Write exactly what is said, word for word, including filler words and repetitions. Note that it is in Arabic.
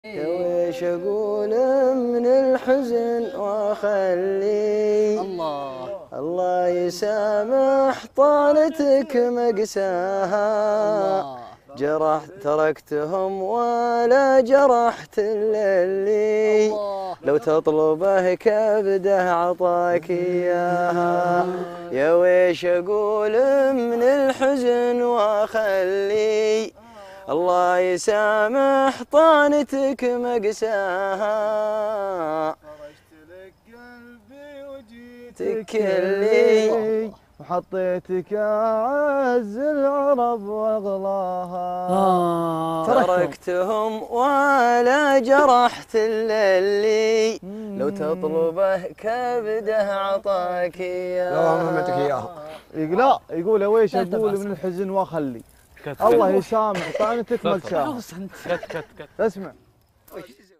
يا ويش اقول من الحزن واخلي الله الله يسامح طالتك مقساها. جرحت تركتهم ولا جرحت اللي لو تطلبه كبده عطاك اياها. يا ويش اقول من الحزن واخلي الله يسامح طانتك مقساها. فرجت لك قلبي وجيتك وجيتك اللي وحطيتك اعز العرب واغلاها. آه. تركتهم ولا جرحت اللي لو تطلبه كبده عطاك اياها. لا ما عطيك اياها. لا يقول ويش لا اقول تبعث. من الحزن واخلي كت الله يسامح طعنتك مقساها. عوز انت كت كت كت اسمع